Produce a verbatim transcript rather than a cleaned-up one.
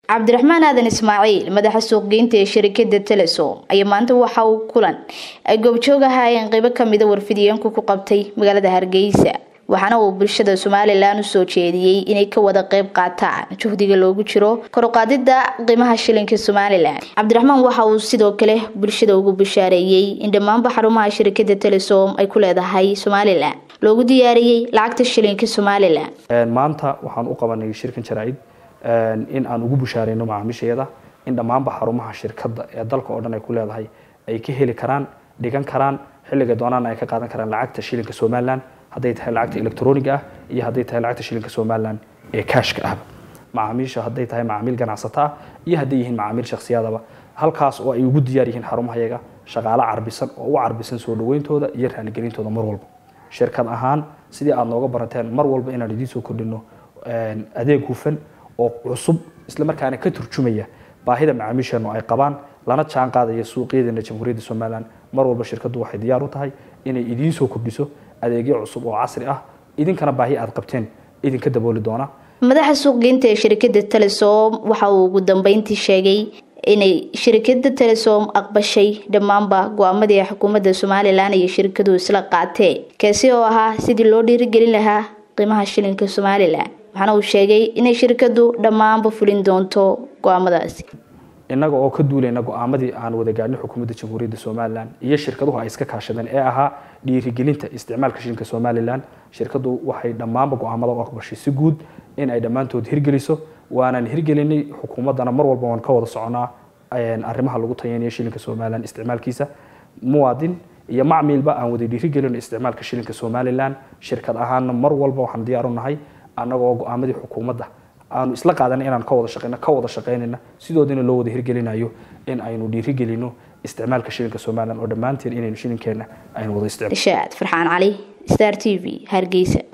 Cabdiraxmaan Aadan Ismaaciil madaxa suuqgeynta ee shirkadda Telesom ayaa maanta waxa uu kulan ay goobjoog ahaayeen qayb ka mid ah warfidiyeenku ku qabtay magaalada Hargeysa waxaana uu bulshada Soomaaliland u soo jeediyay inay ka wada qayb qaataan juhdiga loogu jiro kor u qaadida qiimaha shilinka Soomaaliland. Cabdiraxmaan waxa uu sidoo kale bulshada ugu bishaareeyay in dhammaan xarumaha shirkadda Telesom ay ku leedahay Soomaaliland loogu diyaariyay lacagta shilinka Soomaaliland. maanta waxaan u qabanay shirkan jaraa'id in aan ugu bushaareyno macaamiisheeda in dhammaan xarumaha shirkadda ee dalka oo dhan ay ku leedahay ay ka heli karaan dhigan karaan xilliga doonaan ay ka qaadan karaan lacagta shilinka Soomaaliland haday tahay lacagta elektarooniga ah iyo haday tahay lacagta shilinka Soomaaliland ee cash-ka ah macaamiisha haday tahay macaamiil ganacsato ah iyo haday yihiin macaamiil shakhsiyadaba halkaas oo ay ugu diyaar yihiin xarumahayaga shaqaale carbisan oo u carbisan soo dhaweyntooda iyo raaligelintooda mar walba shirkad ahaan sidii aad nooga barateen mar walba inaan idin soo kordhino adeeg hufan oo cusub isla markaana ka turjumaya baahida macaamiisheenu ay qabaan lana jaan qaadaya suuqyada Jamhuuriyadda Soomaaliland mar walba shirkadu waxay diyaar u tahay inay idin soo kordhiso adeegyo cusub oo casri ah idinkana baahi aad qabteen idinka dabooli doona. Madaxa suuqgeynta ee shirkadda Telesom waxa uu ugu dambeyntii sheegay inay shirkadda Telesom aqbashay dhammaanba go'aamadii xukuumadda Soomaaliland iyo shirkadu isla qaateen kaasi oo ahaa sidii loo dhiirigelin lahaa qiimaha shilinka Soomaaliland. waxaana uu sheegay in shirkadu dhammaanba fulin doonto go'aamadaasi inaga oo ka duulayna go'aamadii aan wada gaarnay xukuumadda Jamhuuriyadda Soomaaliland iyo shirkaduhu ay iska kaashadeen ee ahaa dhiirigelinta isticmaalka shilinka Soomaaliland shirkadu waxay dhammaanba go'aamada u aqbashay si guud in ay dhammaantood hirgeliso waana hirgelinay xukuumadana mar walba waan ka wada soconaa arrimaha lagu tayanayo shilinka Soomaaliland isticmaalkiisa muwaadin iyo macmiilba aan wada dhiirigelino isticmaalka shilinka Soomaaliland shirkad ahaan mar walba waxaan diyaar u nahay anagoo go'aamadii xukuumadda aanu isla qaadanay inaan ka wada shaqeyno ka wada shaqeynayna sidoodina loo wada hirgelinayo in aynu dhiirigelino isticmaalka shilinka Soomaaliland oo dhamaanteen inaynu shilinkeena aynu wada isticmaalo. Farxaan Cali, Star T V, Hargeysa.